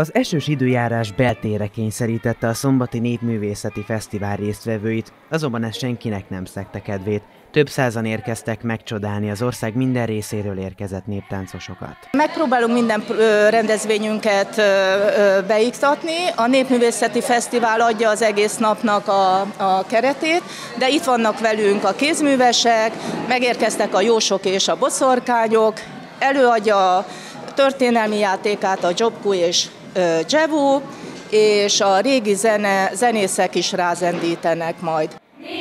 Az esős időjárás beltérre kényszerítette a szombati Népművészeti Fesztivál résztvevőit, azonban ez senkinek nem szegte kedvét. Több százan érkeztek megcsodálni az ország minden részéről érkezett néptáncosokat. Megpróbálunk minden rendezvényünket beiktatni. A Népművészeti Fesztivál adja az egész napnak a keretét, de itt vannak velünk a kézművesek, megérkeztek a jósok és a boszorkányok, előadja a történelmi játékát a Dzsobku és Dzsevu, és a régi zenészek is rázendítenek majd.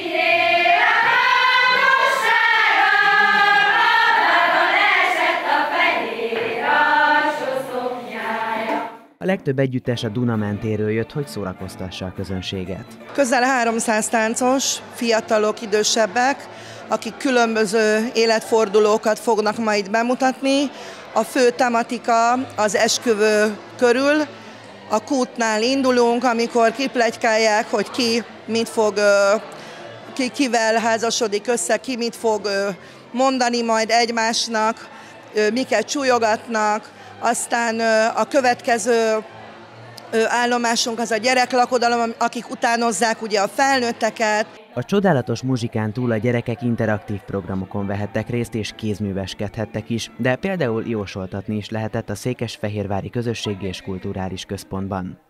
A legtöbb együttes a Duna mentéről jött, hogy szórakoztassa a közönséget. Közel 300 táncos, fiatalok, idősebbek, akik különböző életfordulókat fognak majd bemutatni. A fő tematika az esküvő körül. A kútnál indulunk, amikor kipletykálják, hogy kivel házasodik össze, ki mit fog mondani majd egymásnak, miket súlyogatnak. Aztán a következő állomásunk az a gyereklakodalom, akik utánozzák ugye a felnőtteket. A csodálatos muzsikán túl a gyerekek interaktív programokon vehettek részt és kézműveskedhettek is, de például jósoltatni is lehetett a Székesfehérvári Közösségi és Kulturális Központban.